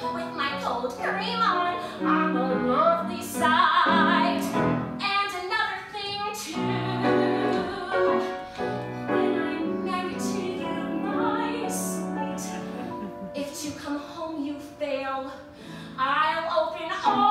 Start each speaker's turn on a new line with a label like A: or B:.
A: with my cold cream on. I'm a lovely sight. And another thing too, when I'm married to you, my sweet, if to come home you fail, I'll open all